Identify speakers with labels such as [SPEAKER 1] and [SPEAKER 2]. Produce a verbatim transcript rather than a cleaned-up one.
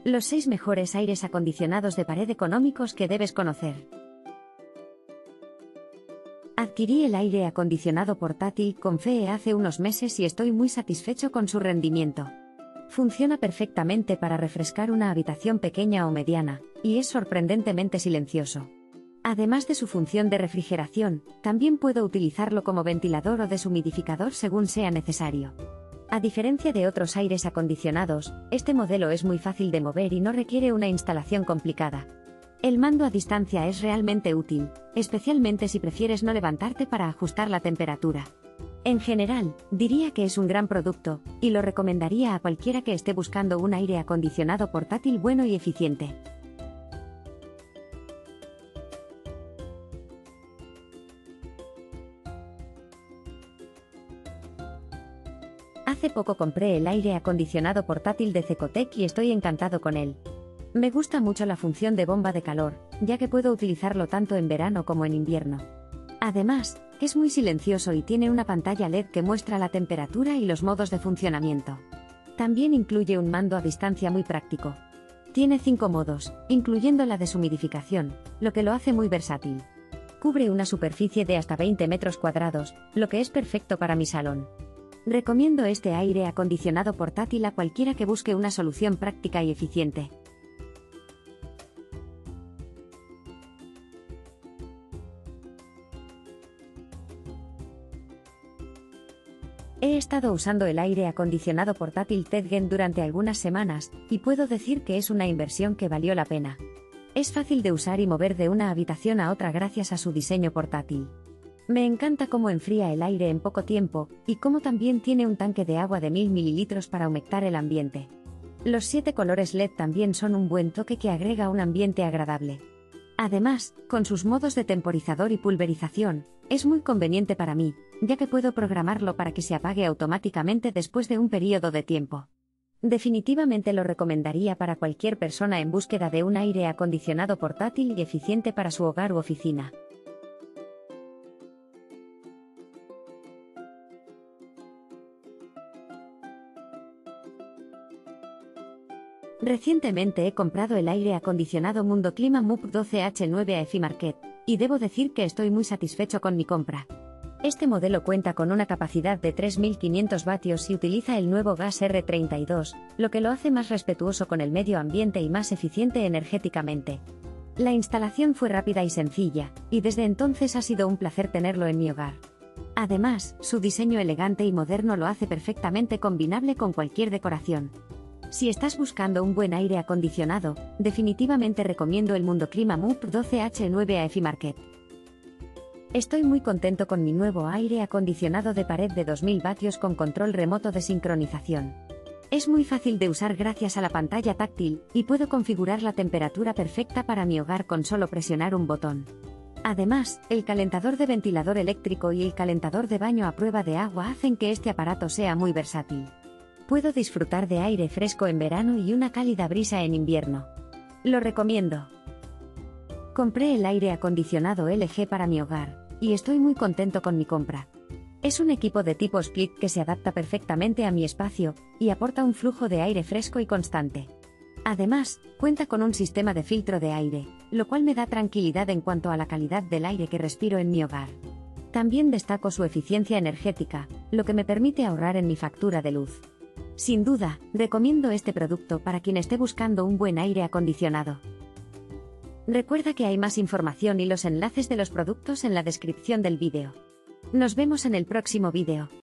[SPEAKER 1] Los seis mejores aires acondicionados de pared económicos que debes conocer. Adquirí el aire acondicionado portátil con F E E hace unos meses y estoy muy satisfecho con su rendimiento. Funciona perfectamente para refrescar una habitación pequeña o mediana, y es sorprendentemente silencioso. Además de su función de refrigeración, también puedo utilizarlo como ventilador o deshumidificador según sea necesario. A diferencia de otros aires acondicionados, este modelo es muy fácil de mover y no requiere una instalación complicada. El mando a distancia es realmente útil, especialmente si prefieres no levantarte para ajustar la temperatura. En general, diría que es un gran producto, y lo recomendaría a cualquiera que esté buscando un aire acondicionado portátil bueno y eficiente. Hace poco compré el aire acondicionado portátil de Cecotec y estoy encantado con él. Me gusta mucho la función de bomba de calor, ya que puedo utilizarlo tanto en verano como en invierno. Además, es muy silencioso y tiene una pantalla L E D que muestra la temperatura y los modos de funcionamiento. También incluye un mando a distancia muy práctico. Tiene cinco modos, incluyendo la deshumidificación, lo que lo hace muy versátil. Cubre una superficie de hasta veinte metros cuadrados, lo que es perfecto para mi salón. Recomiendo este aire acondicionado portátil a cualquiera que busque una solución práctica y eficiente. He estado usando el aire acondicionado portátil Tedgen durante algunas semanas, y puedo decir que es una inversión que valió la pena. Es fácil de usar y mover de una habitación a otra gracias a su diseño portátil. Me encanta cómo enfría el aire en poco tiempo, y cómo también tiene un tanque de agua de mil mililitros para humectar el ambiente. Los siete colores L E D también son un buen toque que agrega un ambiente agradable. Además, con sus modos de temporizador y pulverización, es muy conveniente para mí, ya que puedo programarlo para que se apague automáticamente después de un periodo de tiempo. Definitivamente lo recomendaría para cualquier persona en búsqueda de un aire acondicionado portátil y eficiente para su hogar u oficina. Recientemente he comprado el aire acondicionado Mundo Clima M U P doce H nueve a Efimarket, y debo decir que estoy muy satisfecho con mi compra. Este modelo cuenta con una capacidad de tres mil quinientos vatios y utiliza el nuevo gas R treinta y dos, lo que lo hace más respetuoso con el medio ambiente y más eficiente energéticamente. La instalación fue rápida y sencilla, y desde entonces ha sido un placer tenerlo en mi hogar. Además, su diseño elegante y moderno lo hace perfectamente combinable con cualquier decoración. Si estás buscando un buen aire acondicionado, definitivamente recomiendo el Mundo Clima M U P doce H nueve a Efimarket. Estoy muy contento con mi nuevo aire acondicionado de pared de dos mil vatios con control remoto de sincronización. Es muy fácil de usar gracias a la pantalla táctil, y puedo configurar la temperatura perfecta para mi hogar con solo presionar un botón. Además, el calentador de ventilador eléctrico y el calentador de baño a prueba de agua hacen que este aparato sea muy versátil. Puedo disfrutar de aire fresco en verano y una cálida brisa en invierno. Lo recomiendo. Compré el aire acondicionado L G para mi hogar, y estoy muy contento con mi compra. Es un equipo de tipo split que se adapta perfectamente a mi espacio, y aporta un flujo de aire fresco y constante. Además, cuenta con un sistema de filtro de aire, lo cual me da tranquilidad en cuanto a la calidad del aire que respiro en mi hogar. También destaco su eficiencia energética, lo que me permite ahorrar en mi factura de luz. Sin duda, recomiendo este producto para quien esté buscando un buen aire acondicionado. Recuerda que hay más información y los enlaces de los productos en la descripción del vídeo. Nos vemos en el próximo vídeo.